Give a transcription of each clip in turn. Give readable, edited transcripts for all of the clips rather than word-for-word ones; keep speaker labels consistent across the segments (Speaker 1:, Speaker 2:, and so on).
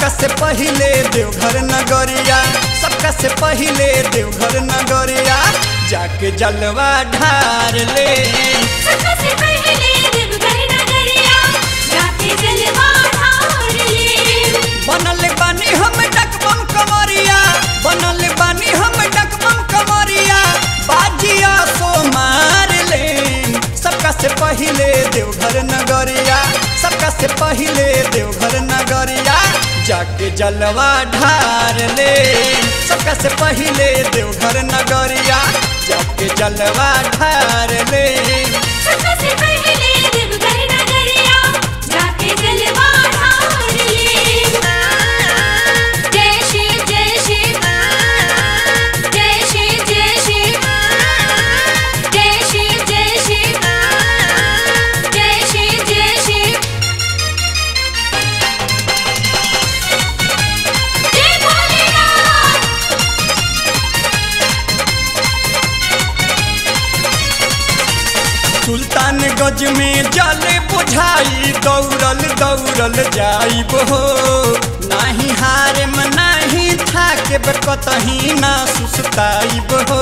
Speaker 1: से पहिले देवघर नगरिया, सबका से पहिले देवघर नगरिया, जाके जलवा ढार ले।
Speaker 2: सबका से पहिले देवघर नगरिया, जाके जलवा ढार ले।
Speaker 1: बनल बानी हम डकबम कमरिया, बनल बानी हम डकबम कमरिया, बाजिया सो मार ले। सबका से पहिले देवघर नगरिया, सबका से पहिले देवघर नगरिया, जाके जलवा ढार ले। सबका से पहिले देवघर नगरिया, जाके जलवा ढार ले।
Speaker 2: सबका से पहिले देवघर नगरिया, जाके जलवा ढार ले। जय शिव जय शिव, जय शिव जय शिव, जय शिव जय शिव, जय शिव जय शिव। जय भोलेनाथ।
Speaker 1: सुल्तानगंज में जल बुझाई, दौड़ल दौड़ल जाइब हो। नाही हारे में नाही थाके कतही ना सुस्ताइब हो।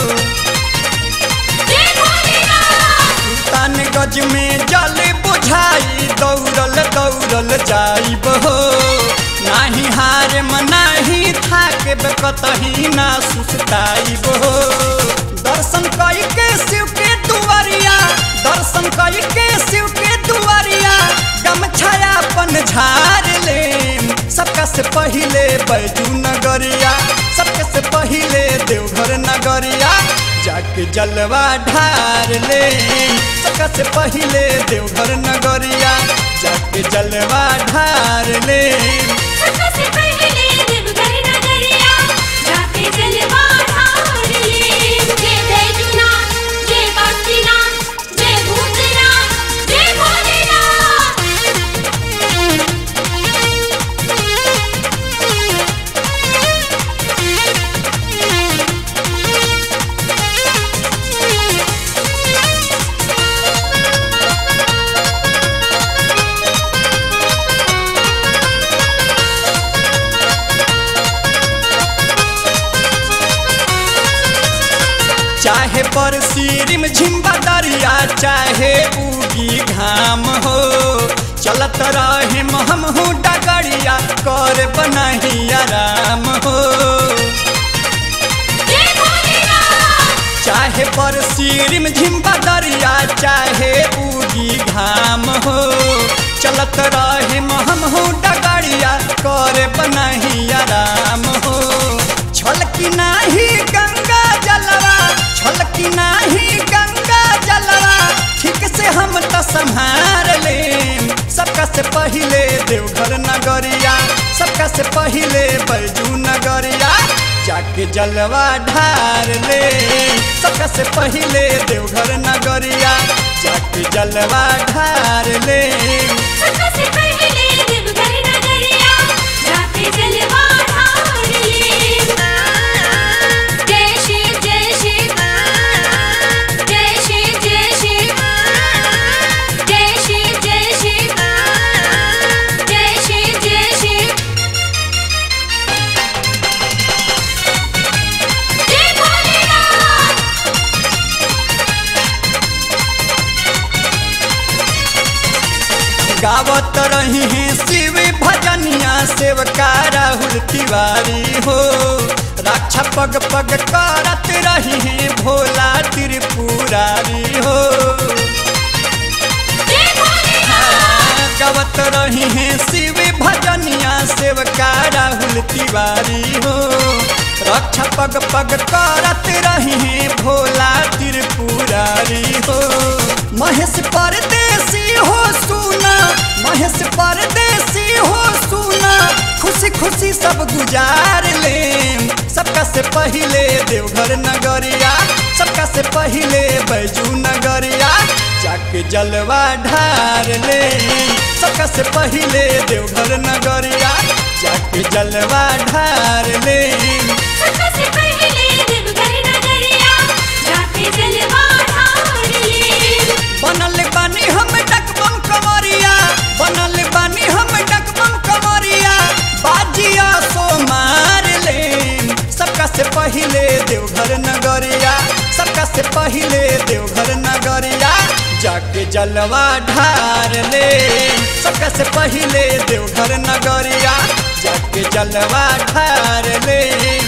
Speaker 2: जय भोलेनाथ।
Speaker 1: सुल्तानगंज में जल बुझाई, दौड़ल दौड़ल जाइब हो। नाही हारे में नाही थाके कतही ना सुस्ताइब हो। दर्शन कई के शिव के दुआरिया, दर्शन कई के शिव के दुआरिया, गमछाया अपन झार ले। सबका से पहिले बैजू नगरिया, सबके से पहिले देवघर नगरिया, जाके जलवा ढार ले। सबका से पहिले देवघर नगरिया, जाके जलवा ढार ले।
Speaker 2: सबका से पहिले देवघर नगरिया, जाके जलवा ढार ले। जय बैजूनाथ, जय बद्रीनाथ, जय भूतनाथ, जय भोलेनाथ।
Speaker 1: चाहे बरसी रिमझिम बदरिया, चाहे उगी घाम हो, चलत रहे हमहू डगरिया, कर बनाही आराम हो।
Speaker 2: जय भोलेनाथ।
Speaker 1: चाहे बरसी रिमझिम बदरिया, चाहे उगी घाम हो, चलत रहे हमहू डगरिया, कर बनाही आराम हो। छलकी नाही गंगा जलवा, छलकी नाही गंगा जलवा, ठीक से हम तो संभार ले। सबका से पहिले देवघर नगरिया, सबका से पहिले बैजू नगरिया, जाके जलवा ढार ले। सबका से पहिले देवघर नगरिया, जाके जलवा ढार ले।
Speaker 2: सबका से पहिले देवघर नगरिया, जाके जलवा ढार ले। जय शिव जय शिव, जय शिव जय शिव, जय शिव जय शिव, जय शिव जय शिव। जय भोलेनाथ।
Speaker 1: गावत रही हैं शिव भजनिया, सेवका राहुल तिवारी हो। रक्षा पग पग करत रही हैं भोला त्रिपुरारी हो।
Speaker 2: जय भोलेनाथ।
Speaker 1: गावत रही हैं शिव भजनिया, सेवका राहुल तिवारी हो। रक्षा पग पग करत रही हैं भोला त्रिपुरारी हो। महेश परदेसी हो सुना, महेश परदेसी हो सुना, खुशी खुशी सब गुजार ले। सबका से पहिले देवघर नगरिया, सबका से पहिले बैजू नगरिया, जाके जलवा ढार ले। सबका से पहिले देवघर नगरिया, जाके जलवा ढार ले।
Speaker 2: सबका से पहिले देवघर नगरिया, जाके जलवा ढार ले।
Speaker 1: बनल बानी हम डकबम कमरिया, बनल बानी हम डकबम कमरिया, से पहिले देवघर नगरिया, सबका से पहिले देवघर नगरिया, जाके जलवा ढार ले। सबका से पहिले देवघर नगरिया, जाके जलवा ढार ले।